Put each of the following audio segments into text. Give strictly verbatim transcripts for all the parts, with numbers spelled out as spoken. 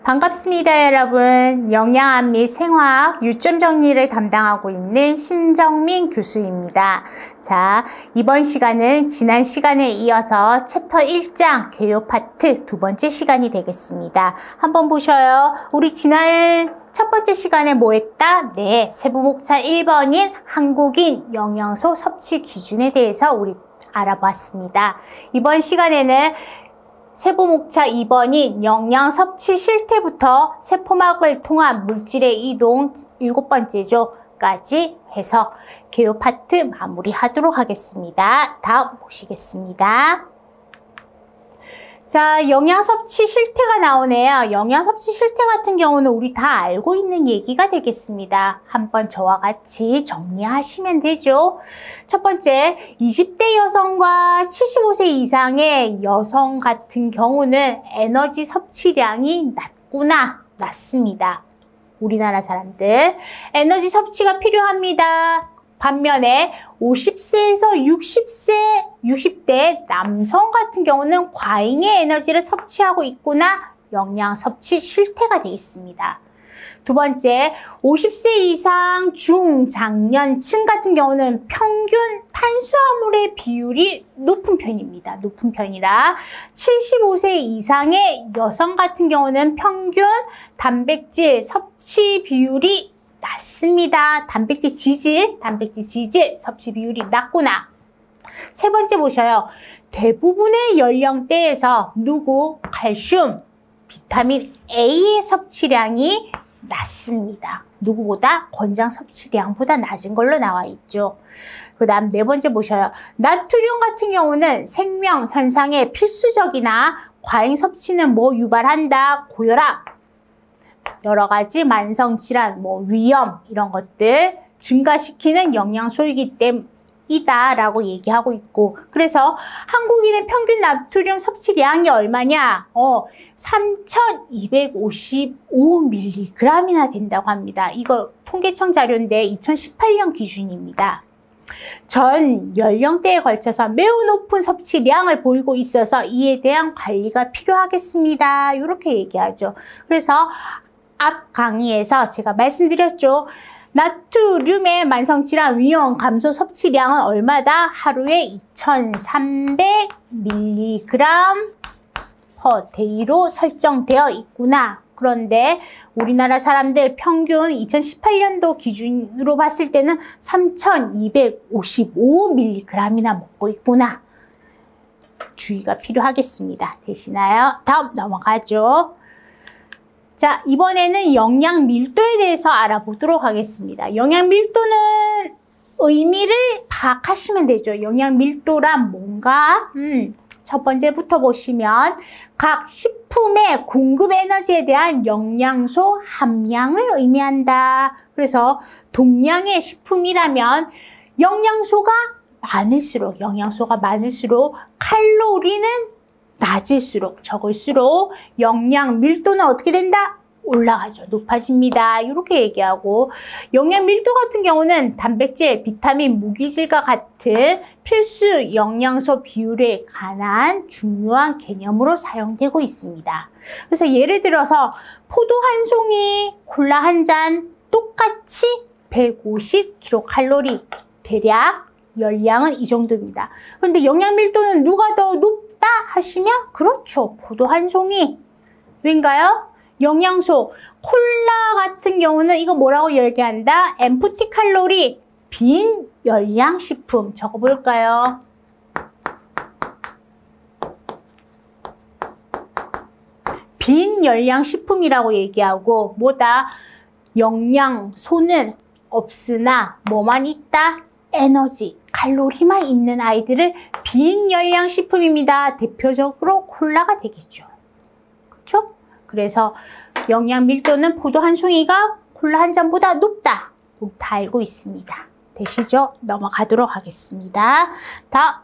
반갑습니다, 여러분. 영양학 및 생화학 유점 정리를 담당하고 있는 신정민 교수입니다. 자, 이번 시간은 지난 시간에 이어서 챕터 일 장 개요 파트 두 번째 시간이 되겠습니다. 한번 보셔요. 우리 지난 첫 번째 시간에 뭐 했다? 네, 세부목차 일 번인 한국인 영양소 섭취 기준에 대해서 우리 알아봤습니다. 이번 시간에는 세부목차 이 번인 영양 섭취 실태부터 세포막을 통한 물질의 이동 일곱 번째죠. 까지 해서 개요 파트 마무리하도록 하겠습니다. 다음 보시겠습니다. 자, 영양 섭취 실태가 나오네요. 영양 섭취 실태 같은 경우는 우리 다 알고 있는 얘기가 되겠습니다. 한번 저와 같이 정리하시면 되죠. 첫 번째, 이십 대 여성과 칠십오 세 이상의 여성 같은 경우는 에너지 섭취량이 낮구나, 낮습니다. 우리나라 사람들 에너지 섭취가 필요합니다. 반면에 오십 세에서 육십 세, 육십 대 남성 같은 경우는 과잉의 에너지를 섭취하고 있구나, 영양 섭취 실태가 되어 있습니다. 두 번째, 오십 세 이상 중장년층 같은 경우는 평균 탄수화물의 비율이 높은 편입니다. 높은 편이라 칠십오 세 이상의 여성 같은 경우는 평균 단백질 섭취 비율이 낮습니다. 단백질 지질, 단백질 지질 섭취 비율이 낮구나. 세 번째 보셔요. 대부분의 연령대에서 누구? 칼슘, 비타민 A의 섭취량이 낮습니다. 누구보다? 권장 섭취량보다 낮은 걸로 나와 있죠. 그 다음 네 번째 보셔요. 나트륨 같은 경우는 생명 현상에 필수적이나 과잉 섭취는 뭐 유발한다? 고혈압, 여러 가지 만성질환, 뭐 위염 이런 것들 증가시키는 영양소이기 때문이다라고 얘기하고 있고, 그래서 한국인의 평균 나트륨 섭취량이 얼마냐? 어, 삼천이백오십오 밀리그램이나 된다고 합니다. 이거 통계청 자료인데 이천십팔 년 기준입니다. 전 연령대에 걸쳐서 매우 높은 섭취량을 보이고 있어서 이에 대한 관리가 필요하겠습니다. 이렇게 얘기하죠. 그래서 앞 강의에서 제가 말씀드렸죠. 나트륨의 만성질환 위험 감소 섭취량은 얼마다? 하루에 이천삼백 밀리그램 퍼 데이로 설정되어 있구나. 그런데 우리나라 사람들 평균 이천십팔 년도 기준으로 봤을 때는 삼천이백오십오 밀리그램이나 먹고 있구나. 주의가 필요하겠습니다. 되시나요? 다음 넘어가죠. 자, 이번에는 영양 밀도에 대해서 알아보도록 하겠습니다. 영양 밀도는 의미를 파악하시면 되죠. 영양 밀도란 뭔가? 음, 첫 번째부터 보시면 각 식품의 공급 에너지에 대한 영양소 함량을 의미한다. 그래서 동량의 식품이라면 영양소가 많을수록, 영양소가 많을수록 칼로리는 낮을수록, 적을수록 영양 밀도는 어떻게 된다? 올라가죠. 높아집니다. 이렇게 얘기하고, 영양 밀도 같은 경우는 단백질, 비타민, 무기질과 같은 필수 영양소 비율에 관한 중요한 개념으로 사용되고 있습니다. 그래서 예를 들어서 포도 한 송이, 콜라 한 잔 똑같이 백오십 킬로칼로리, 대략 열량은 이 정도입니다. 그런데 영양 밀도는 누가 더 높다 하시면, 그렇죠, 포도 한 송이. 왜인가요? 영양소, 콜라 같은 경우는 이거 뭐라고 얘기한다? 엠프티 칼로리, 빈 열량 식품. 적어볼까요? 빈 열량 식품이라고 얘기하고, 뭐다? 영양소는 없으나 뭐만 있다? 에너지, 칼로리만 있는 아이들을 빈 열량 식품입니다. 대표적으로 콜라가 되겠죠. 그렇죠? 그래서 영양 밀도는 포도 한 송이가 콜라 한 잔보다 높다. 다 알고 있습니다. 되시죠? 넘어가도록 하겠습니다. 다음.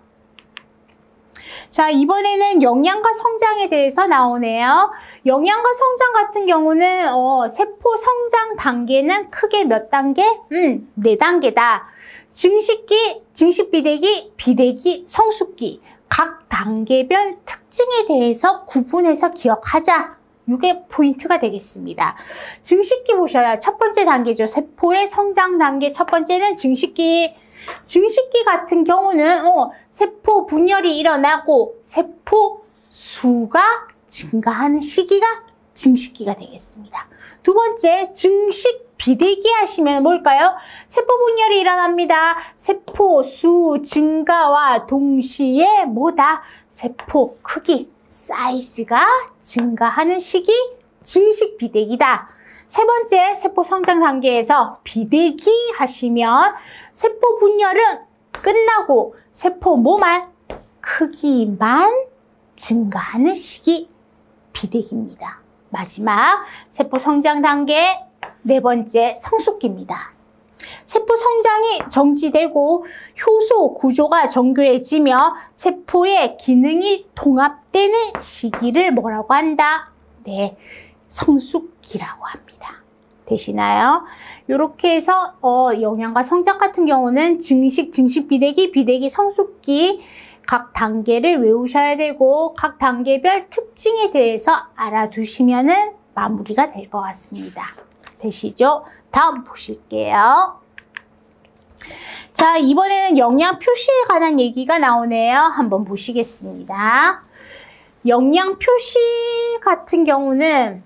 자, 이번에는 영양과 성장에 대해서 나오네요. 영양과 성장 같은 경우는 어, 세포 성장 단계는 크게 몇 단계? 음, 네 단계다. 증식기, 증식비대기, 비대기, 성숙기. 각 단계별 특징에 대해서 구분해서 기억하자. 이게 포인트가 되겠습니다. 증식기 보셔야 첫 번째 단계죠. 세포의 성장 단계 첫 번째는 증식기. 증식기 같은 경우는 어, 세포 분열이 일어나고 세포 수가 증가하는 시기가 증식기가 되겠습니다. 두 번째, 증식 비대기 하시면 뭘까요? 세포 분열이 일어납니다. 세포 수 증가와 동시에 뭐다? 세포 크기, 사이즈가 증가하는 시기, 증식 비대기다. 세 번째, 세포 성장 단계에서 비대기 하시면 세포 분열은 끝나고 세포 뭐만? 크기만 증가하는 시기, 비대기입니다. 마지막, 세포 성장 단계 네 번째, 성숙기입니다. 세포 성장이 정지되고 효소 구조가 정교해지며 세포의 기능이 통합되는 시기를 뭐라고 한다? 네, 성숙기라고 합니다. 되시나요? 이렇게 해서 어, 영양과 성장 같은 경우는 증식, 증식 비대기, 비대기, 성숙기 각 단계를 외우셔야 되고 각 단계별 특징에 대해서 알아두시면은 마무리가 될 것 같습니다. 되시죠? 다음 보실게요. 자, 이번에는 영양 표시에 관한 얘기가 나오네요. 한번 보시겠습니다. 영양 표시 같은 경우는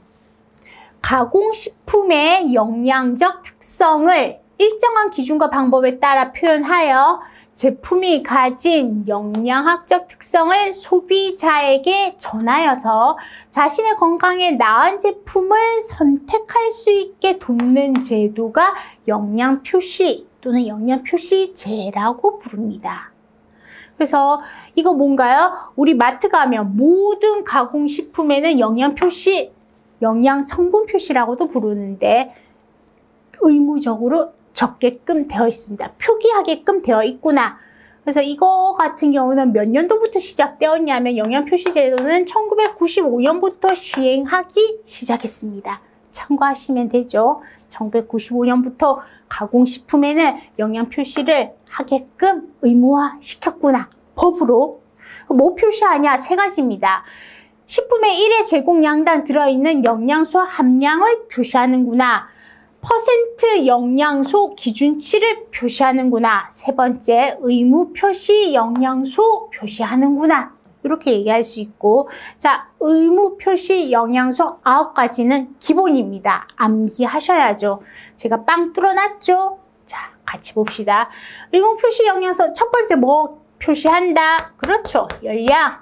가공식품의 영양적 특성을 일정한 기준과 방법에 따라 표현하여 제품이 가진 영양학적 특성을 소비자에게 전하여서 자신의 건강에 나은 제품을 선택할 수 있게 돕는 제도가 영양표시 또는 영양표시제라고 부릅니다. 그래서 이거 뭔가요? 우리 마트 가면 모든 가공식품에는 영양표시, 영양성분표시라고도 부르는데 의무적으로 적게끔 되어 있습니다. 표기하게끔 되어 있구나. 그래서 이거 같은 경우는 몇 년도부터 시작되었냐면 영양표시제도는 천구백구십오 년부터 시행하기 시작했습니다. 참고하시면 되죠. 천구백구십오 년부터 가공식품에는 영양표시를 하게끔 의무화시켰구나. 법으로. 뭐 표시하냐? 세 가지입니다. 식품의 일 회 제공량당 들어있는 영양소 함량을 표시하는구나. 퍼센트 영양소 기준치를 표시하는구나. 세 번째, 의무 표시 영양소 표시하는구나. 이렇게 얘기할 수 있고, 자, 의무 표시 영양소 아홉 가지는 기본입니다. 암기하셔야죠. 제가 빵 뚫어놨죠? 자, 같이 봅시다. 의무 표시 영양소 첫 번째 뭐 표시한다? 그렇죠. 열량.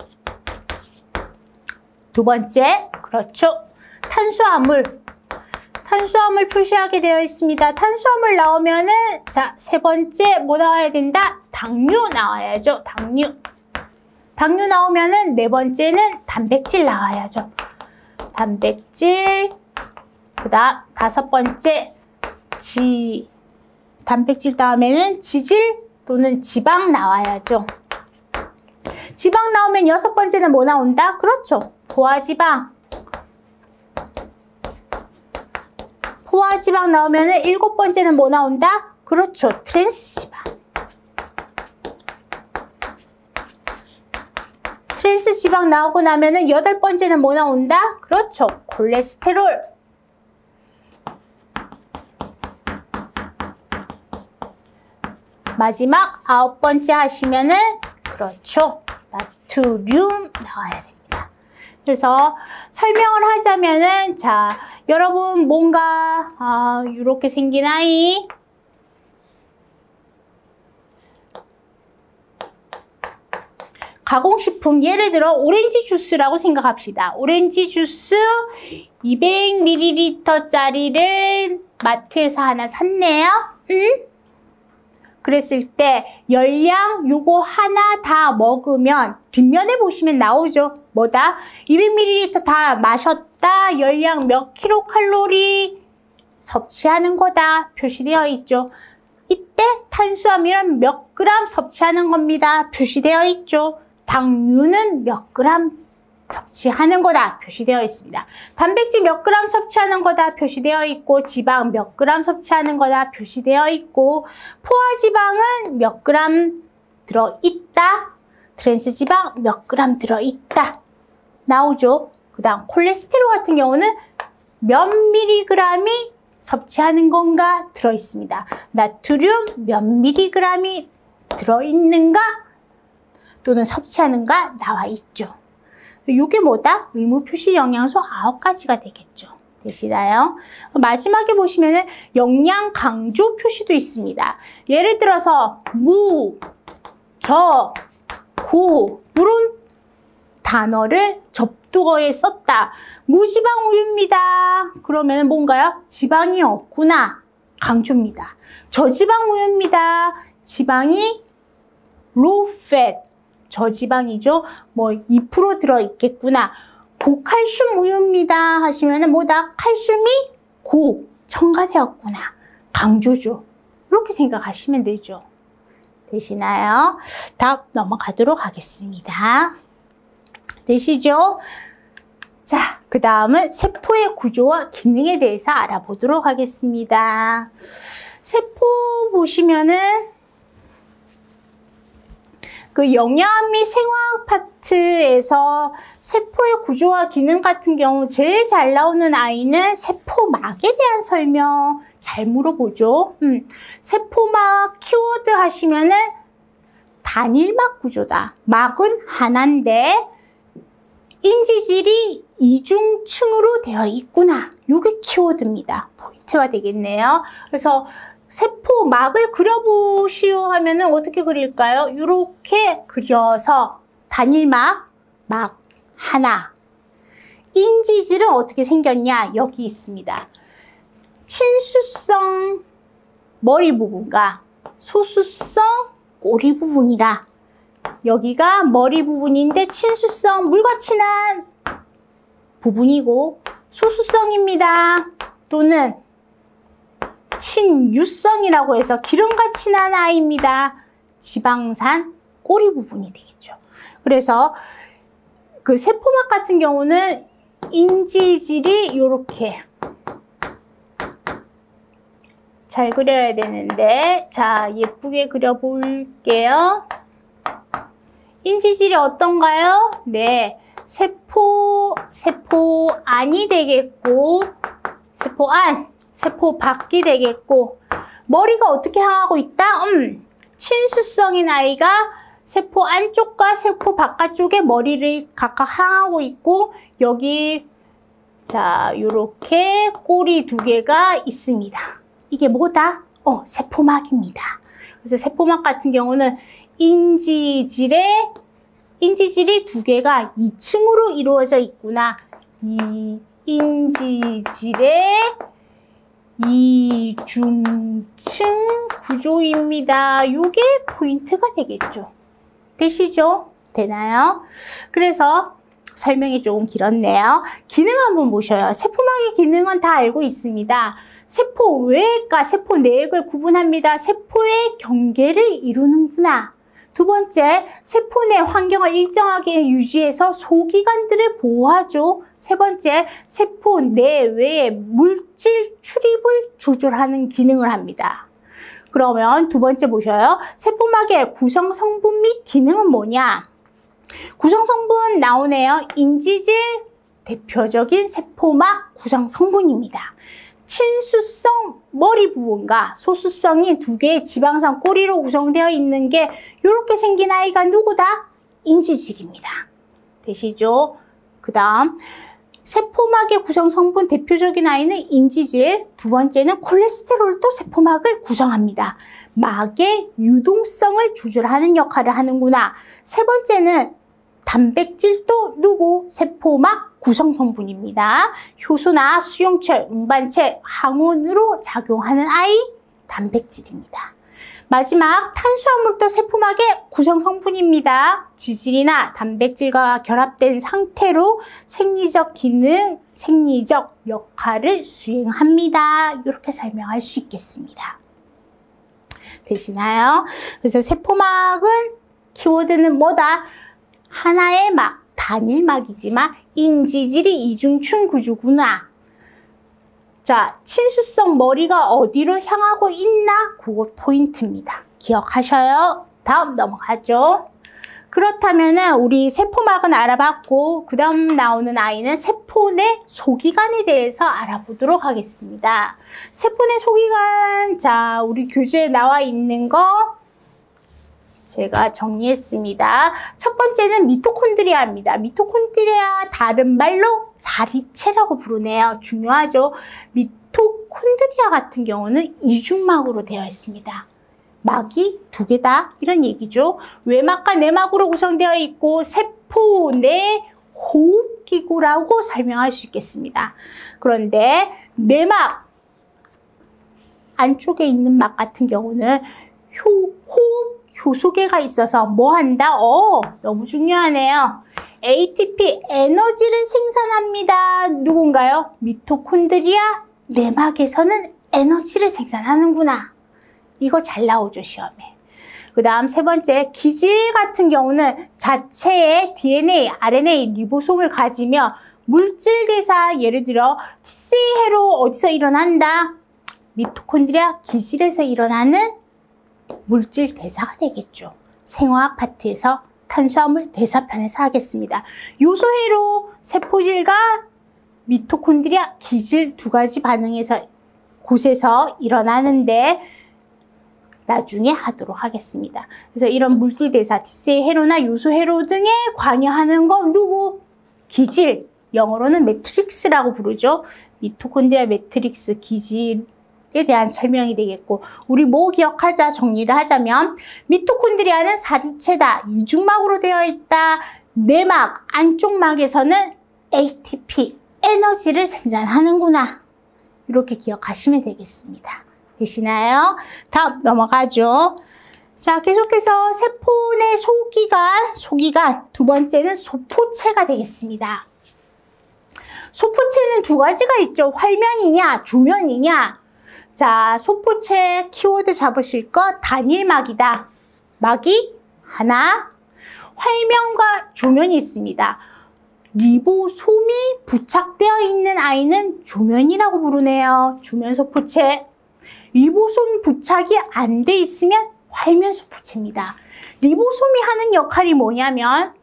두 번째, 그렇죠. 탄수화물. 탄수화물 표시하게 되어 있습니다. 탄수화물 나오면은 자, 세 번째 뭐 나와야 된다? 당류 나와야죠. 당류. 당류 나오면은 네 번째는 단백질 나와야죠. 단백질. 그다음 다섯 번째 지 단백질 다음에는 지질 또는 지방 나와야죠. 지방 나오면 여섯 번째는 뭐 나온다? 그렇죠. 포화지방. 포화지방 나오면은 일곱 번째는 뭐 나온다? 그렇죠. 트랜스지방. 트랜스지방 나오고 나면은 여덟 번째는 뭐 나온다? 그렇죠. 콜레스테롤. 마지막 아홉 번째 하시면은 그렇죠. 나트륨 나와야 됩니다. 그래서 설명을 하자면은 자, 여러분 뭔가 아, 이렇게 생긴 아이 가공식품 예를 들어 오렌지 주스라고 생각합시다. 오렌지 주스 이백 밀리리터짜리를 마트에서 하나 샀네요. 응? 그랬을 때 열량 요거 하나 다 먹으면 뒷면에 보시면 나오죠. 뭐다? 이백 밀리리터 다 마셨다. 열량 몇 킬로칼로리 섭취하는 거다. 표시되어 있죠. 이때 탄수화물은 몇 그램 섭취하는 겁니다. 표시되어 있죠. 당류는 몇 그램 섭취하는 거다. 표시되어 있습니다. 단백질 몇 그램 섭취하는 거다. 표시되어 있고 지방 몇 그램 섭취하는 거다. 표시되어 있고 포화지방은 몇 그램 들어있다. 트랜스지방 몇 그램 들어있다. 나오죠. 그 그 다음 콜레스테롤 같은 경우는 몇 밀리그램이 섭취하는 건가 들어있습니다. 나트륨 몇 밀리그램이 들어있는가 또는 섭취하는가 나와 있죠. 이게 뭐다? 의무 표시 영양소 아홉 가지가 되겠죠. 되시나요? 마지막에 보시면은 영양 강조 표시도 있습니다. 예를 들어서 무, 저, 고 이런 단어를 접두어에 썼다. 무지방 우유입니다. 그러면 뭔가요? 지방이 없구나. 강조입니다. 저지방 우유입니다. 지방이 low fat. 저지방이죠. 뭐 이 퍼센트 들어있겠구나. 고칼슘 우유입니다. 하시면은 뭐다? 칼슘이 고, 첨가되었구나. 강조죠. 이렇게 생각하시면 되죠. 되시나요? 다음 넘어가도록 하겠습니다. 되시죠? 자, 그 다음은 세포의 구조와 기능에 대해서 알아보도록 하겠습니다. 세포 보시면은 그 영양 및 생화학 파트에서 세포의 구조와 기능 같은 경우 제일 잘 나오는 아이는 세포막에 대한 설명 잘 물어보죠. 음, 세포막 키워드 하시면은 단일막 구조다. 막은 하나인데 인지질이 이중층으로 되어 있구나. 이게 키워드입니다. 포인트가 되겠네요. 그래서 세포막을 그려보시오 하면은 어떻게 그릴까요? 이렇게 그려서 단일막, 막 하나. 인지질은 어떻게 생겼냐? 여기 있습니다. 친수성 머리 부분과 소수성 꼬리 부분이라 여기가 머리 부분인데 친수성 물과 친한 부분이고 소수성입니다. 또는 친유성이라고 해서 기름과 친한 아이입니다. 지방산 꼬리 부분이 되겠죠. 그래서 그 세포막 같은 경우는 인지질이 이렇게 잘 그려야 되는데 자 예쁘게 그려볼게요. 인지질이 어떤가요? 네, 세포, 세포 안이 되겠고 세포 안, 세포 밖이 되겠고 머리가 어떻게 향하고 있다? 음, 친수성인 아이가 세포 안쪽과 세포 바깥쪽에 머리를 각각 향하고 있고 여기 자 요렇게 꼬리 두 개가 있습니다. 이게 뭐다? 어, 세포막입니다. 그래서 세포막 같은 경우는 인지질에 인지질이 두 개가 이 층으로 이루어져 있구나. 이 인지질의 이중층 구조입니다. 이게 포인트가 되겠죠. 되시죠? 되나요? 그래서 설명이 조금 길었네요. 기능 한번 보셔요. 세포막의 기능은 다 알고 있습니다. 세포 외액과 세포 내액을 구분합니다. 세포의 경계를 이루는구나. 두 번째, 세포 내 환경을 일정하게 유지해서 소기관들을 보호하죠. 세 번째, 세포 내외의 물질 출입을 조절하는 기능을 합니다. 그러면 두 번째 보셔요. 세포막의 구성 성분 및 기능은 뭐냐? 구성 성분 나오네요. 인지질 대표적인 세포막 구성 성분입니다. 친수성 머리 부분과 소수성인 두 개의 지방산 꼬리로 구성되어 있는 게 이렇게 생긴 아이가 누구다? 인지질입니다. 되시죠? 그 다음 세포막의 구성 성분 대표적인 아이는 인지질, 두 번째는 콜레스테롤도 세포막을 구성합니다. 막의 유동성을 조절하는 역할을 하는구나. 세 번째는 단백질도 누구? 세포막 구성 성분입니다. 효소나 수용체, 운반체, 항원으로 작용하는 아이 단백질입니다. 마지막 탄수화물도 세포막의 구성 성분입니다. 지질이나 단백질과 결합된 상태로 생리적 기능, 생리적 역할을 수행합니다. 이렇게 설명할 수 있겠습니다. 되시나요? 그래서 세포막은 키워드는 뭐다? 하나의 막, 단일막이지만 인지질이 이중층 구조구나. 자, 친수성 머리가 어디로 향하고 있나? 그거 포인트입니다. 기억하셔요. 다음 넘어가죠. 그렇다면 우리 세포막은 알아봤고 그 다음 나오는 아이는 세포 내 소기관에 대해서 알아보도록 하겠습니다. 세포 내 소기관, 자 우리 교재에 나와 있는 거 제가 정리했습니다. 첫 번째는 미토콘드리아입니다. 미토콘드리아 다른 말로 사립체라고 부르네요. 중요하죠. 미토콘드리아 같은 경우는 이중막으로 되어 있습니다. 막이 두 개다 이런 얘기죠. 외막과 내막으로 구성되어 있고 세포 내 호흡기구라고 설명할 수 있겠습니다. 그런데 내막 안쪽에 있는 막 같은 경우는 효, 호흡 효소계가 있어서 뭐 한다? 어, 너무 중요하네요. 에이티피 에너지를 생산합니다. 누군가요? 미토콘드리아 내막에서는 에너지를 생산하는구나. 이거 잘 나오죠, 시험에. 그 다음 세 번째, 기질 같은 경우는 자체의 디엔에이, 알엔에이, 리보솜을 가지며 물질 대사, 예를 들어 티씨에이로 어디서 일어난다? 미토콘드리아 기질에서 일어나는 물질 대사가 되겠죠. 생화학 파트에서 탄수화물 대사편에서 하겠습니다. 요소회로 세포질과 미토콘드리아 기질 두 가지 반응에서 곳에서 일어나는데 나중에 하도록 하겠습니다. 그래서 이런 물질대사, 티씨에이 회로나 요소 회로 등에 관여하는 건 누구? 기질, 영어로는 매트릭스라고 부르죠. 미토콘드리아 매트릭스 기질에 대한 설명이 되겠고, 우리 뭐 기억하자, 정리를 하자면 미토콘드리아는 사립체다, 이중막으로 되어 있다. 내막, 안쪽 막에서는 에이티피, 에너지를 생산하는구나. 이렇게 기억하시면 되겠습니다. 되시나요? 다음 넘어가죠. 자, 계속해서 세포 내 소기관, 소기관 두 번째는 소포체가 되겠습니다. 소포체는 두 가지가 있죠. 활면이냐, 조면이냐. 자, 소포체 키워드 잡으실 거 단일막이다. 막이 하나, 활면과 조면이 있습니다. 리보솜이 부착되어 있는 아이는 조면이라고 부르네요. 조면 소포체. 리보솜 부착이 안 돼 있으면 활면 소포체입니다. 리보솜이 하는 역할이 뭐냐면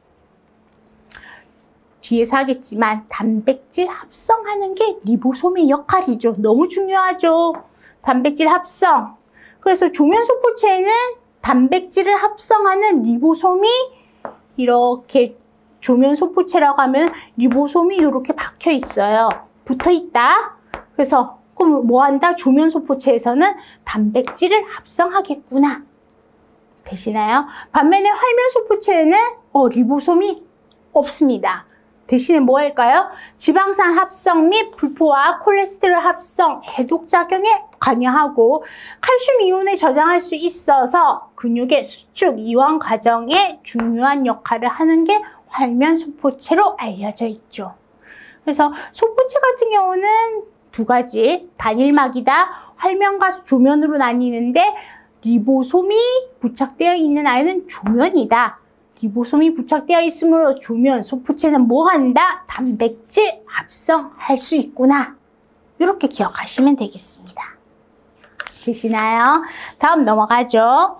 뒤에서 하겠지만 단백질 합성하는 게 리보솜의 역할이죠. 너무 중요하죠. 단백질 합성. 그래서 조면 소포체에는 단백질을 합성하는 리보솜이 이렇게 조면 소포체라고 하면 리보솜이 이렇게 박혀 있어요. 붙어 있다. 그래서 그럼 뭐 한다? 조면 소포체에서는 단백질을 합성하겠구나. 되시나요? 반면에 활면 소포체에는 어, 리보솜이 없습니다. 대신에 뭐 할까요? 지방산 합성 및 불포화, 콜레스테롤 합성, 해독작용에 관여하고 칼슘 이온을 저장할 수 있어서 근육의 수축, 이완 과정에 중요한 역할을 하는 게 활면 소포체로 알려져 있죠. 그래서 소포체 같은 경우는 두 가지, 단일막이다, 활면과 조면으로 나뉘는데 리보솜이 부착되어 있는 아이는 조면이다. 리보솜이 부착되어 있으므로 조면, 소포체는 뭐 한다? 단백질 합성할 수 있구나. 이렇게 기억하시면 되겠습니다. 되시나요? 다음 넘어가죠.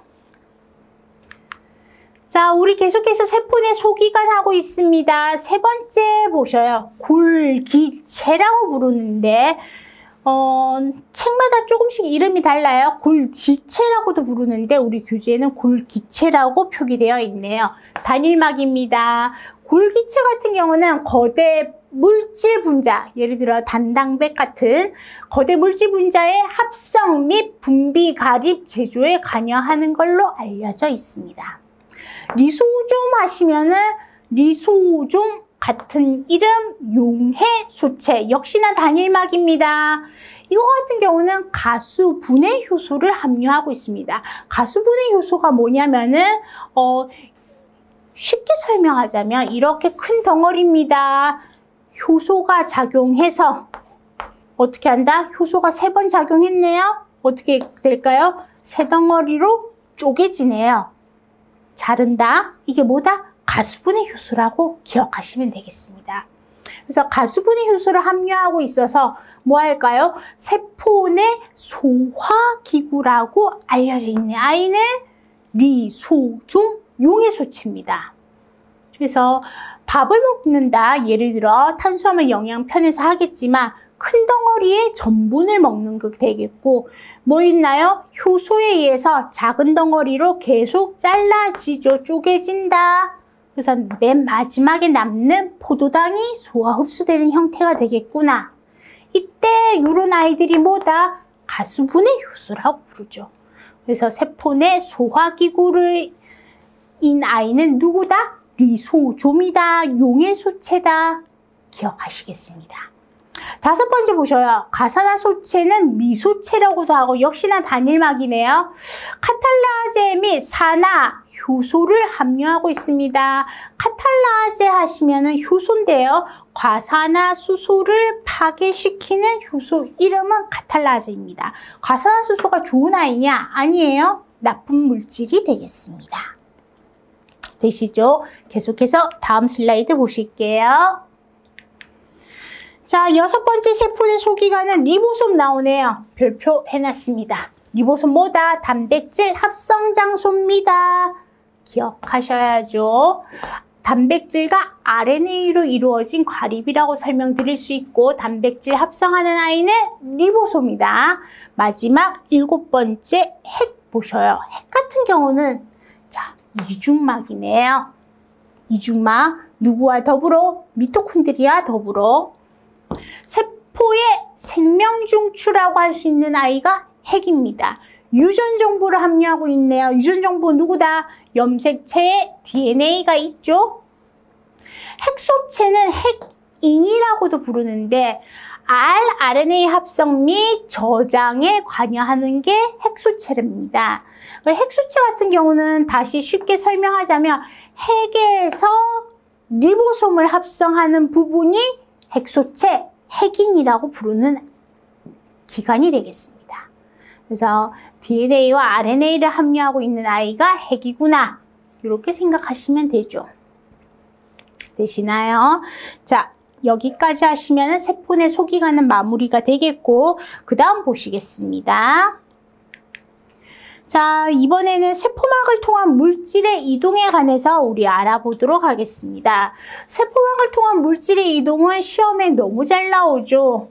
자, 우리 계속해서 세포 내 소기관 하고 있습니다. 세 번째 보셔요. 골기체라고 부르는데 어, 책마다 조금씩 이름이 달라요. 골지체라고도 부르는데 우리 교재에는 골기체라고 표기되어 있네요. 단일막입니다. 골기체 같은 경우는 거대 물질 분자, 예를 들어 단당백 같은 거대 물질 분자의 합성 및 분비 가립 제조에 관여하는 걸로 알려져 있습니다. 리소좀 하시면은 리소좀 같은 이름 용해소체 역시나 단일막입니다. 이거 같은 경우는 가수분해 효소를 함유하고 있습니다. 가수분해 효소가 뭐냐면은 어, 쉽게 설명하자면 이렇게 큰 덩어리입니다. 효소가 작용해서 어떻게 한다? 효소가 세 번 작용했네요. 어떻게 될까요? 세 덩어리로 쪼개지네요. 자른다. 이게 뭐다? 가수분해 효소라고 기억하시면 되겠습니다. 그래서 가수분해 효소를 함유하고 있어서 뭐 할까요? 세포 내 소화기구라고 알려져 있는 아이는 리소좀 용해 소체입니다. 그래서 밥을 먹는다. 예를 들어 탄수화물 영양 편에서 하겠지만 큰 덩어리의 전분을 먹는 게 되겠고, 뭐 있나요? 효소에 의해서 작은 덩어리로 계속 잘라지죠. 쪼개진다. 그래서 맨 마지막에 남는 포도당이 소화 흡수되는 형태가 되겠구나. 이때 이런 아이들이 뭐다? 가수분해 효소라고 부르죠. 그래서 세포 내 소화기구를 인 아이는 누구다? 리소좀이다. 용해소체다. 기억하시겠습니다. 다섯 번째 보셔요. 가산화소체는 미소체라고도 하고 역시나 단일막이네요. 카탈라제 및 산화 효소를 함유하고 있습니다. 카탈라제 하시면은 효소인데요. 과산화수소를 파괴시키는 효소 이름은 카탈라제입니다. 과산화수소가 좋은 아이냐? 아니에요. 나쁜 물질이 되겠습니다. 되시죠? 계속해서 다음 슬라이드 보실게요. 자, 여섯 번째 세포의 소기관은 리보솜 나오네요. 별표 해놨습니다. 리보솜 뭐다? 단백질 합성 장소입니다. 기억하셔야죠. 단백질과 알엔에이로 이루어진 과립이라고 설명드릴 수 있고, 단백질 합성하는 아이는 리보솜이다. 마지막 일곱 번째 핵 보셔요. 핵 같은 경우는 자, 이중막이네요. 이중막 누구와 더불어? 미토콘드리아 더불어 세포의 생명중추라고 할 수 있는 아이가 핵입니다. 유전 정보를 함유하고 있네요. 유전 정보 누구다? 염색체에 디엔에이가 있죠. 핵소체는 핵인이라고도 부르는데 알엔에이 합성 및 저장에 관여하는 게 핵소체입니다. 핵소체 같은 경우는 다시 쉽게 설명하자면 핵에서 리보솜을 합성하는 부분이 핵소체, 핵인이라고 부르는 기관이 되겠습니다. 그래서 디엔에이와 알엔에이를 함유하고 있는 아이가 핵이구나. 이렇게 생각하시면 되죠. 되시나요? 자, 여기까지 하시면 세포 내 소기관은 마무리가 되겠고, 그 다음 보시겠습니다. 자, 이번에는 세포막을 통한 물질의 이동에 관해서 우리 알아보도록 하겠습니다. 세포막을 통한 물질의 이동은 시험에 너무 잘 나오죠.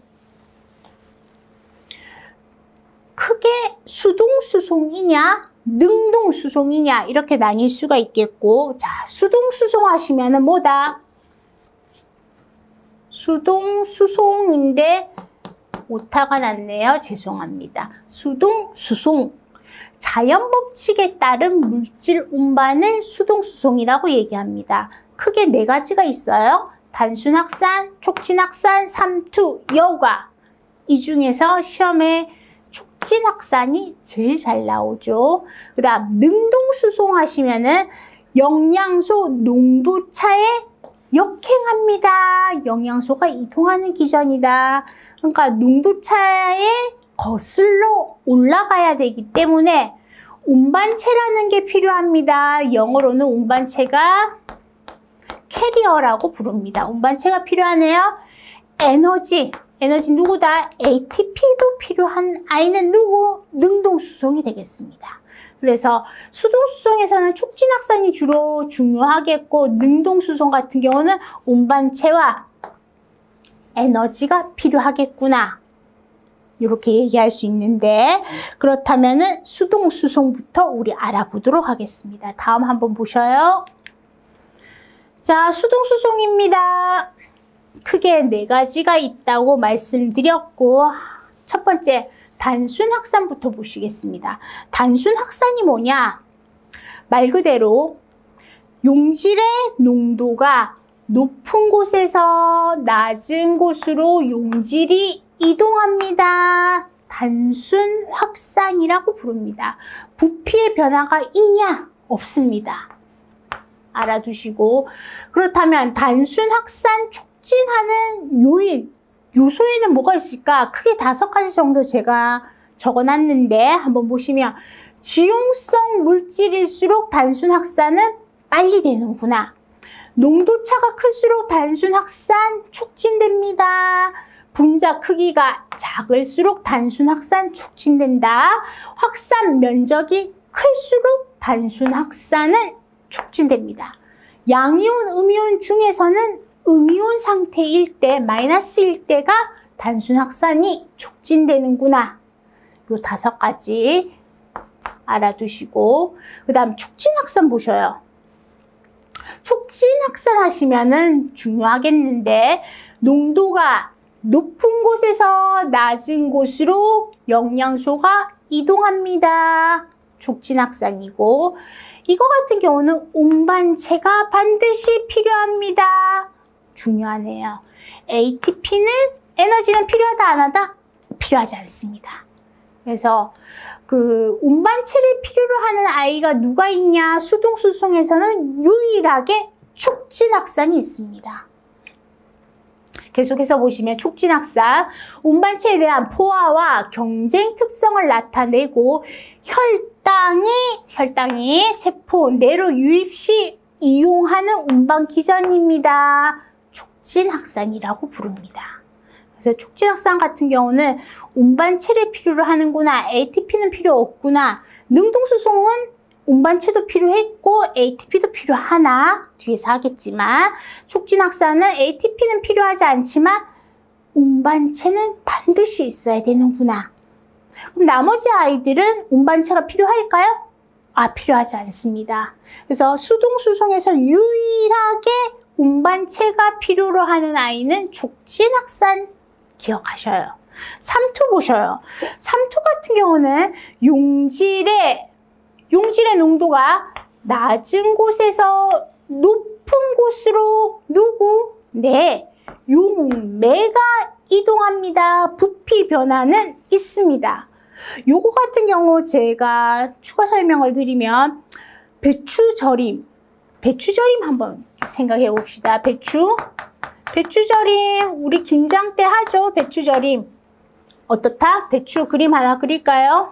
크게 수동수송이냐 능동수송이냐 이렇게 나뉠 수가 있겠고, 자, 수동수송 하시면은 뭐다? 수동수송인데 오타가 났네요. 죄송합니다. 수동수송. 자연법칙에 따른 물질 운반을 수동수송이라고 얘기합니다. 크게 네 가지가 있어요. 단순확산, 촉진확산, 삼투, 여과. 이 중에서 시험에 촉진확산이 제일 잘 나오죠. 그 다음 능동수송 하시면은 영양소 농도차에 역행합니다. 영양소가 이동하는 기전이다. 그러니까 농도차에 거슬러 올라가야 되기 때문에 운반체라는 게 필요합니다. 영어로는 운반체가 캐리어라고 부릅니다. 운반체가 필요하네요. 에너지, 에너지 누구다? 에이티피도 필요한 아이는 누구? 능동수송이 되겠습니다. 그래서 수동수송에서는 촉진확산이 주로 중요하겠고, 능동수송 같은 경우는 운반체와 에너지가 필요하겠구나. 이렇게 얘기할 수 있는데, 그렇다면은 수동수송부터 우리 알아보도록 하겠습니다. 다음 한번 보셔요. 자, 수동수송입니다. 크게 네 가지가 있다고 말씀드렸고, 첫 번째 단순 확산부터 보시겠습니다. 단순 확산이 뭐냐? 말 그대로 용질의 농도가 높은 곳에서 낮은 곳으로 용질이 이동합니다. 단순 확산이라고 부릅니다. 부피의 변화가 있냐? 없습니다. 알아두시고, 그렇다면 단순 확산 촉진하는 요인, 요소에는 뭐가 있을까? 크게 다섯 가지 정도 제가 적어놨는데 한번 보시면, 지용성 물질일수록 단순 확산은 빨리 되는구나. 농도차가 클수록 단순 확산 촉진됩니다. 분자 크기가 작을수록 단순 확산 촉진된다. 확산 면적이 클수록 단순 확산은 촉진됩니다. 양이온, 음이온 중에서는 음이온 상태일 때, 마이너스일 때가 단순 확산이 촉진되는구나. 요 다섯 가지 알아두시고, 그 다음 촉진 확산 보셔요. 촉진 확산 하시면은 중요하겠는데, 농도가 높은 곳에서 낮은 곳으로 영양소가 이동합니다. 촉진 확산이고, 이거 같은 경우는 운반체가 반드시 필요합니다. 중요하네요. 에이티피는 에너지는 필요하다 안 하다? 필요하지 않습니다. 그래서 그 운반체를 필요로 하는 아이가 누가 있냐? 수동수송에서는 유일하게 촉진확산이 있습니다. 계속해서 보시면 촉진확산, 운반체에 대한 포화와 경쟁 특성을 나타내고 혈당이 혈당이 세포 내로 유입 시 이용하는 운반 기전입니다. 촉진확산이라고 부릅니다. 그래서 촉진확산 같은 경우는 운반체를 필요로 하는구나, 에이티피는 필요 없구나. 능동수송은 운반체도 필요했고 에이티피도 필요하나 뒤에서 하겠지만, 촉진확산은 에이티피는 필요하지 않지만 운반체는 반드시 있어야 되는구나. 그럼 나머지 아이들은 운반체가 필요할까요? 아, 필요하지 않습니다. 그래서 수동수송에서 유일하게 운반체가 필요로 하는 아이는 촉진확산 기억하셔요. 삼투 보셔요. 삼투 같은 경우는 용질의 용질의 농도가 낮은 곳에서 높은 곳으로 누구? 네, 용매가 이동합니다. 부피 변화는 있습니다. 요거 같은 경우 제가 추가 설명을 드리면 배추절임, 배추절임 한번 생각해 봅시다. 배추, 배추절임 우리 김장 때 하죠. 배추절임 어떻다? 배추 그림 하나 그릴까요?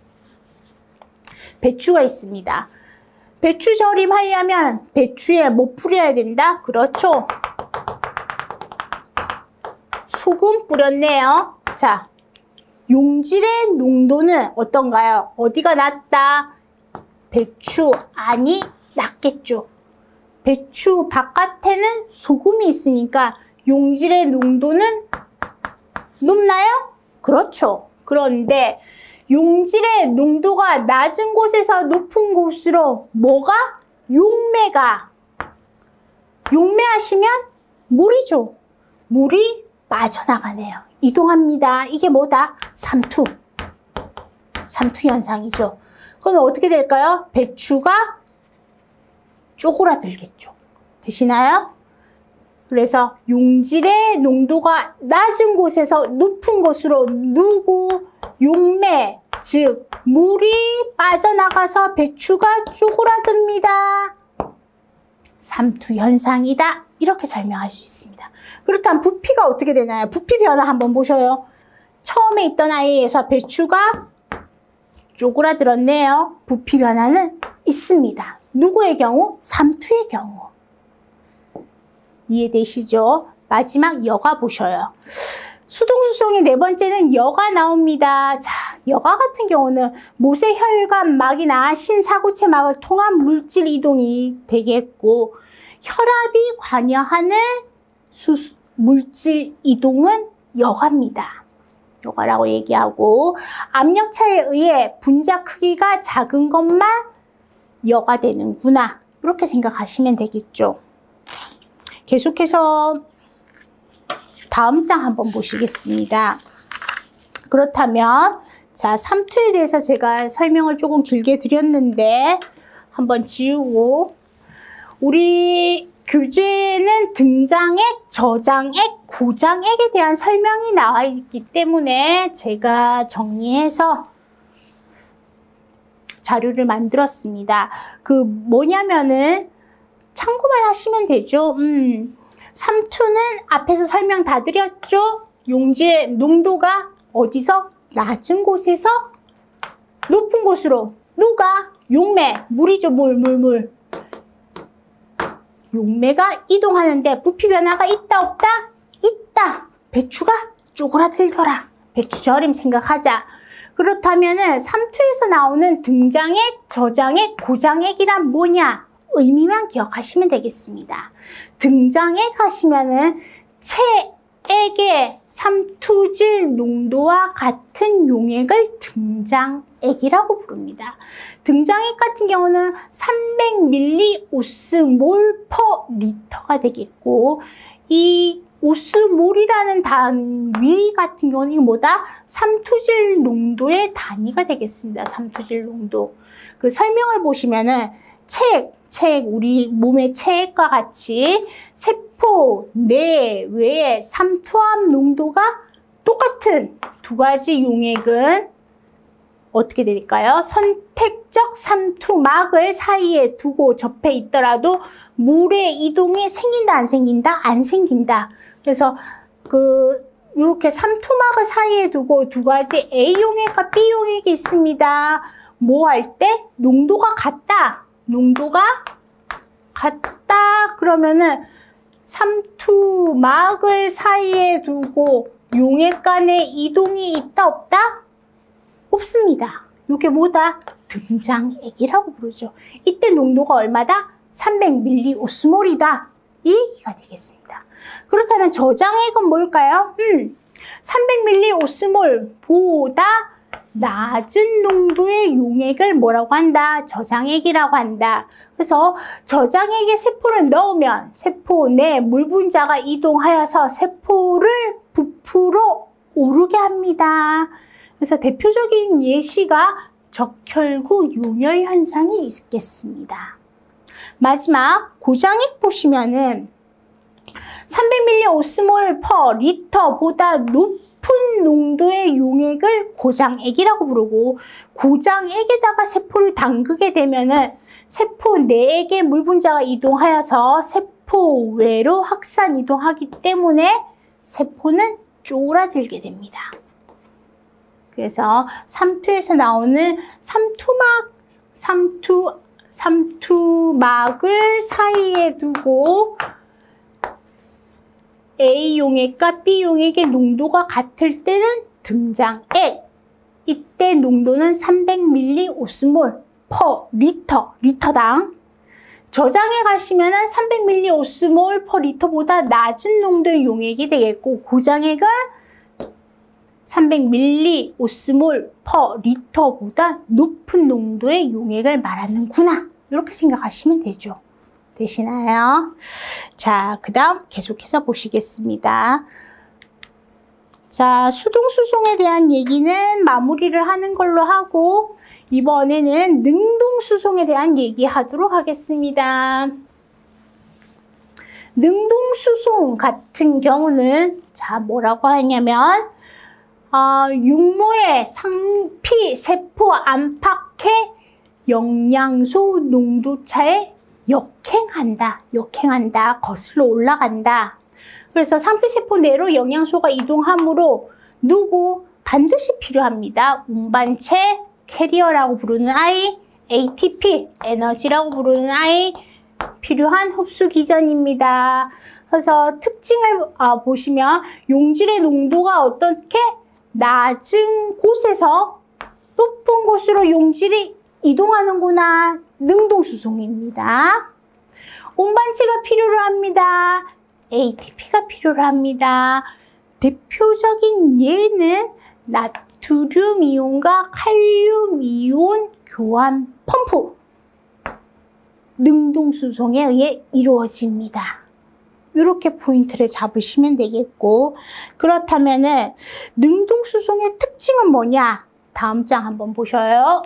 배추가 있습니다. 배추절임 하려면 배추에 뭐 뿌려야 된다? 그렇죠. 소금 뿌렸네요. 자, 용질의 농도는 어떤가요? 어디가 낮다? 배추 안이 낮겠죠. 배추 바깥에는 소금이 있으니까 용질의 농도는 높나요? 그렇죠. 그런데 용질의 농도가 낮은 곳에서 높은 곳으로 뭐가? 용매가. 용매하시면 물이죠. 물이 빠져나가네요. 이동합니다. 이게 뭐다? 삼투. 삼투 현상이죠. 그럼 어떻게 될까요? 배추가 쪼그라들겠죠. 되시나요? 그래서 용질의 농도가 낮은 곳에서 높은 곳으로 누구? 용매, 즉 물이 빠져나가서 배추가 쪼그라듭니다. 삼투 현상이다. 이렇게 설명할 수 있습니다. 그렇다면 부피가 어떻게 되나요? 부피 변화 한번 보셔요. 처음에 있던 아이에서 배추가 쪼그라들었네요. 부피 변화는 있습니다. 누구의 경우? 삼투의 경우. 이해되시죠? 마지막 여가 보셔요. 수동수송의 네 번째는 여가 나옵니다. 자, 여가 같은 경우는 모세혈관 막이나 신사구체 막을 통한 물질 이동이 되겠고, 혈압이 관여하는 수, 물질 이동은 여가입니다. 여가라고 얘기하고, 압력차에 의해 분자 크기가 작은 것만 여가 되는구나. 이렇게 생각하시면 되겠죠. 계속해서 다음 장 한번 보시겠습니다. 그렇다면 자, 삼투에 대해서 제가 설명을 조금 길게 드렸는데 한번 지우고, 우리 교재에는 등장액, 저장액, 고장액에 대한 설명이 나와 있기 때문에 제가 정리해서 자료를 만들었습니다. 그 뭐냐면은 참고만 하시면 되죠. 음, 삼투는 앞에서 설명 다 드렸죠. 용질의 농도가 어디서? 낮은 곳에서 높은 곳으로. 누가? 용매. 물이죠. 물, 물, 물. 용매가 이동하는데 부피 변화가 있다 없다? 있다. 배추가 쪼그라들더라. 배추절임 생각하자. 그렇다면은 삼투에서 나오는 등장액, 저장액, 고장액이란 뭐냐? 의미만 기억하시면 되겠습니다. 등장에 가시면은 체액의 삼투질 농도와 같은 용액을 등장액이라고 부릅니다. 등장액 같은 경우는 삼백 밀리오스몰 퍼 리터가 되겠고, 이 오스몰이라는 단위 같은 경우는 이거 뭐다? 삼투질 농도의 단위가 되겠습니다. 삼투질 농도. 그 설명을 보시면은 체액, 체액, 우리 몸의 체액과 같이 세포 내외의 삼투압 농도가 똑같은 두 가지 용액은 어떻게 될까요? 선택적 삼투막을 사이에 두고 접해 있더라도 물의 이동이 생긴다, 안 생긴다? 안 생긴다. 그래서 그 이렇게 삼투막을 사이에 두고 두 가지 A용액과 B용액이 있습니다. 뭐 할 때? 농도가 같다. 농도가 같다. 그러면은 삼투막을 사이에 두고 용액 간의 이동이 있다, 없다? 없습니다. 이게 뭐다? 등장액이라고 부르죠. 이때 농도가 얼마다? 삼백 밀리오스몰이다. 이 얘기가 되겠습니다. 그렇다면 저장액은 뭘까요? 음, 삼백 밀리오스몰보다 낮은 농도의 용액을 뭐라고 한다? 저장액이라고 한다. 그래서 저장액에 세포를 넣으면 세포 내 물 분자가 이동하여서 세포를 부풀어 오르게 합니다. 그래서 대표적인 예시가 적혈구 용혈 현상이 있겠습니다. 마지막 고장액 보시면은 삼백 밀리오스몰 퍼 리터보다 높은 농도의 용액을 고장액이라고 부르고, 고장액에다가 세포를 담그게 되면은 세포 내액의 물 분자가 이동하여서 세포 외로 확산 이동하기 때문에 세포는 쪼그라들게 됩니다. 그래서 삼투에서 나오는 삼투막, 삼투, 삼투막을 사이에 두고 A용액과 B용액의 농도가 같을 때는 등장액. 이때 농도는 삼백 밀리오스몰 퍼 리터, 리터당. 저장에 가시면은 삼백 밀리오스몰 퍼 리터보다 낮은 농도의 용액이 되겠고, 고장액은 삼백 밀리오스몰 퍼 리터보다 높은 농도의 용액을 말하는구나. 이렇게 생각하시면 되죠. 되시나요? 자, 그 다음 계속해서 보시겠습니다. 자, 수동수송에 대한 얘기는 마무리를 하는 걸로 하고, 이번에는 능동수송에 대한 얘기하도록 하겠습니다. 능동수송 같은 경우는 자, 뭐라고 하냐면 어, 육모의 상피 세포 안팎의 영양소 농도차에 역행한다, 역행한다, 거슬러 올라간다. 그래서 상피세포 내로 영양소가 이동하므로 누구? 반드시 필요합니다. 운반체, 캐리어라고 부르는 아이, 에이티피, 에너지라고 부르는 아이, 필요한 흡수 기전입니다. 그래서 특징을 어, 보시면 용질의 농도가 어떻게 낮은 곳에서 높은 곳으로 용질이 이동하는구나. 능동수송입니다. 운반체가 필요로 합니다. 에이티피가 필요로 합니다. 대표적인 예는 나트륨 이온과 칼륨 이온 교환 펌프. 능동수송에 의해 이루어집니다. 이렇게 포인트를 잡으시면 되겠고, 그렇다면은 능동수송의 특징은 뭐냐? 다음 장 한번 보셔요.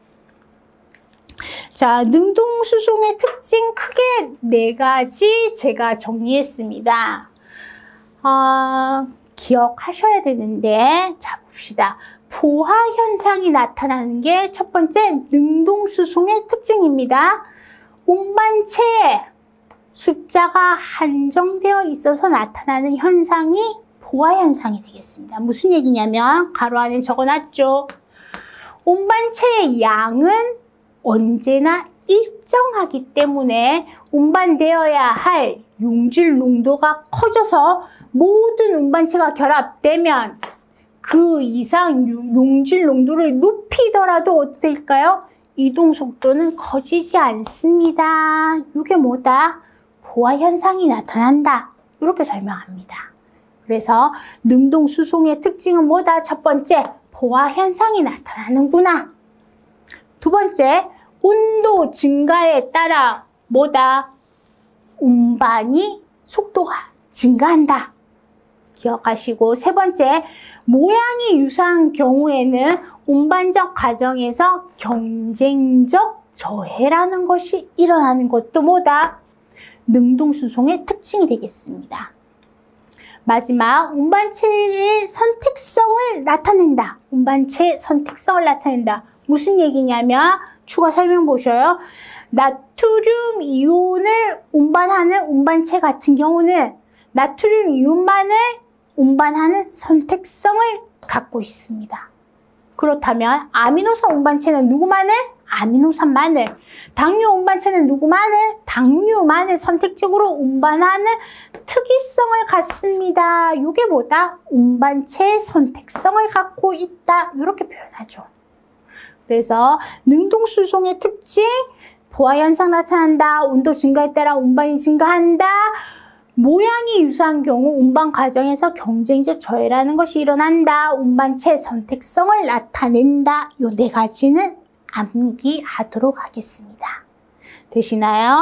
자, 능동수송의 특징 크게 네 가지 제가 정리했습니다. 어, 기억하셔야 되는데, 자, 봅시다. 보하 현상이 나타나는 게 첫 번째 능동수송의 특징입니다. 운반체 숫자가 한정되어 있어서 나타나는 현상이 보하 현상이 되겠습니다. 무슨 얘기냐면 가로 안에 적어놨죠. 운반체의 양은 언제나 일정하기 때문에 운반되어야 할 용질 농도가 커져서 모든 운반체가 결합되면 그 이상 용질 농도를 높이더라도 어떻게 될까요? 이동 속도는 커지지 않습니다. 이게 뭐다? 보아 현상이 나타난다. 이렇게 설명합니다. 그래서 능동수송의 특징은 뭐다? 첫 번째, 보아 현상이 나타나는구나. 두 번째, 온도 증가에 따라 뭐다? 운반이 속도가 증가한다. 기억하시고, 세 번째, 모양이 유사한 경우에는 운반적 과정에서 경쟁적 저해라는 것이 일어나는 것도 뭐다? 능동수송의 특징이 되겠습니다. 마지막, 운반체의 선택성을 나타낸다. 운반체의 선택성을 나타낸다. 무슨 얘기냐면 추가 설명 보셔요. 나트륨 이온을 운반하는 운반체 같은 경우는 나트륨 이온만을 운반하는 선택성을 갖고 있습니다. 그렇다면 아미노산 운반체는 누구만을? 아미노산만을. 당류 운반체는 누구만을? 당류만을 선택적으로 운반하는 특이성을 갖습니다. 이게 뭐다? 운반체의 선택성을 갖고 있다. 이렇게 표현하죠. 그래서 능동수송의 특징, 보아 현상 나타난다. 온도 증가에 따라 운반이 증가한다. 모양이 유사한 경우 운반 과정에서 경쟁적 저해라는 것이 일어난다. 운반체 선택성을 나타낸다. 이 네 가지는 암기하도록 하겠습니다. 되시나요?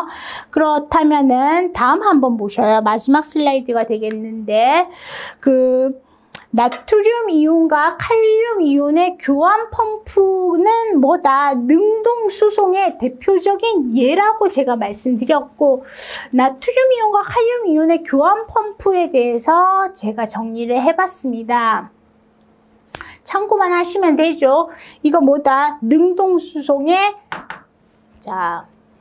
그렇다면은 다음 한번 보셔요. 마지막 슬라이드가 되겠는데, 그 나트륨 이온과 칼륨 이온의 교환 펌프는 뭐다? 능동 수송의 대표적인 예라고 제가 말씀드렸고, 나트륨 이온과 칼륨 이온의 교환 펌프에 대해서 제가 정리를 해봤습니다. 참고만 하시면 되죠. 이거 뭐다? 능동 수송의 자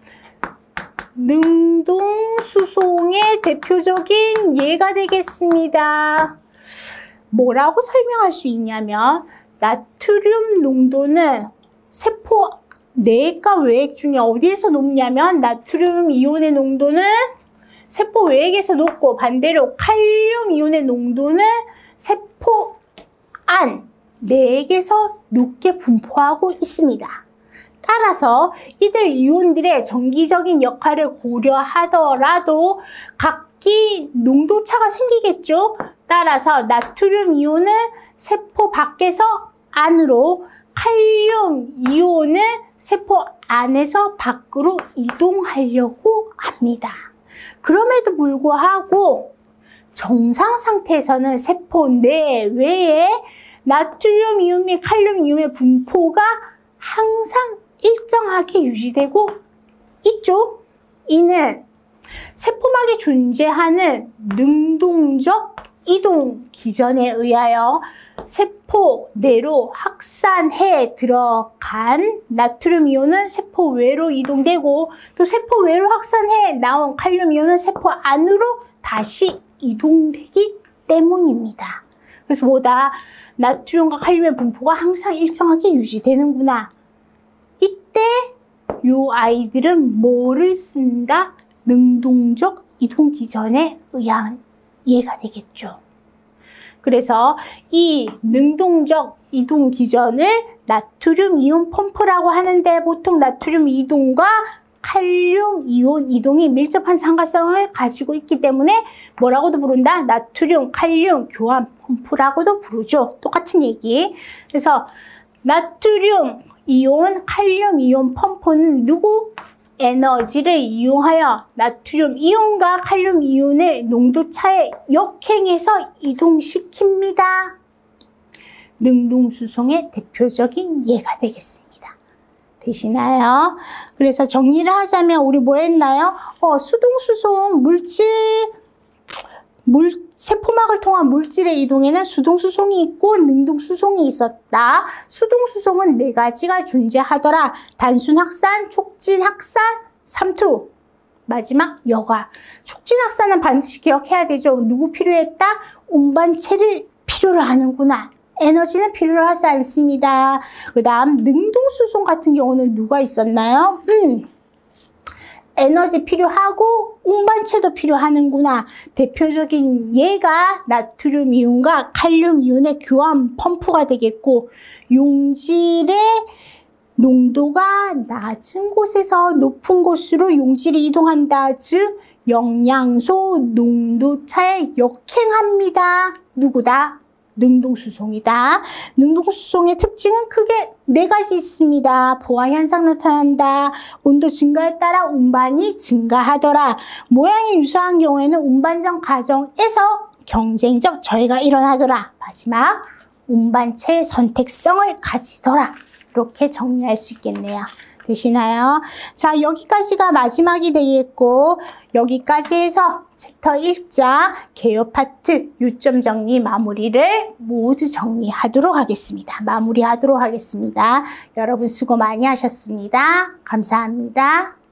능동 수송의 대표적인 예가 되겠습니다. 뭐라고 설명할 수 있냐면, 나트륨 농도는 세포 내액과 외액 중에 어디에서 높냐면, 나트륨 이온의 농도는 세포 외액에서 높고, 반대로 칼륨 이온의 농도는 세포 안 내액에서 높게 분포하고 있습니다. 따라서 이들 이온들의 정기적인 역할을 고려하더라도 각기 농도차가 생기겠죠. 따라서 나트륨 이온은 세포 밖에서 안으로, 칼륨 이온은 세포 안에서 밖으로 이동하려고 합니다. 그럼에도 불구하고 정상 상태에서는 세포 내외에 나트륨 이온 및 칼륨 이온의 분포가 항상 일정하게 유지되고 있죠. 이는 세포막에 존재하는 능동적 이동 기전에 의하여 세포 내로 확산해 들어간 나트륨 이온은 세포 외로 이동되고, 또 세포 외로 확산해 나온 칼륨 이온은 세포 안으로 다시 이동되기 때문입니다. 그래서 뭐다? 나트륨과 칼륨의 분포가 항상 일정하게 유지되는구나. 이때 이 아이들은 뭐를 쓴다? 능동적 이동 기전에 의한 예가 되겠죠. 그래서 이 능동적 이동 기전을 나트륨 이온 펌프라고 하는데, 보통 나트륨 이동과 칼륨 이온 이동이 밀접한 상관성을 가지고 있기 때문에 뭐라고도 부른다? 나트륨 칼륨 교환 펌프라고도 부르죠. 똑같은 얘기. 그래서 나트륨 이온 칼륨 이온 펌프는 누구? 에너지를 이용하여 나트륨 이온과 칼륨 이온의 농도 차에 역행해서 이동시킵니다. 능동수송의 대표적인 예가 되겠습니다. 되시나요? 그래서 정리를 하자면 우리 뭐 했나요? 어, 수동수송 물질, 물, 세포막을 통한 물질의 이동에는 수동수송이 있고 능동수송이 있었다. 수동수송은 네 가지가 존재하더라. 단순 확산, 촉진 확산, 삼투. 마지막 여과. 촉진 확산은 반드시 기억해야 되죠. 누구 필요했다? 운반체를 필요로 하는구나. 에너지는 필요로 하지 않습니다. 그 다음 능동수송 같은 경우는 누가 있었나요? 음. 에너지 필요하고 운반체도 필요하는구나. 대표적인 예가 나트륨 이온과 칼륨 이온의 교환 펌프가 되겠고, 용질의 농도가 낮은 곳에서 높은 곳으로 용질이 이동한다. 즉 영양소 농도차에 역행합니다. 누구다? 능동수송이다. 능동수송의 특징은 크게 네 가지 있습니다. 보아 현상 나타난다. 온도 증가에 따라 운반이 증가하더라. 모양이 유사한 경우에는 운반전 과정에서 경쟁적 저해가 일어나더라. 마지막, 운반체의 선택성을 가지더라. 이렇게 정리할 수 있겠네요. 되시나요? 자, 여기까지가 마지막이 되겠고, 여기까지 해서 챕터 일 장 개요 파트 요점 정리 마무리를 모두 정리하도록 하겠습니다. 마무리하도록 하겠습니다. 여러분 수고 많이 하셨습니다. 감사합니다.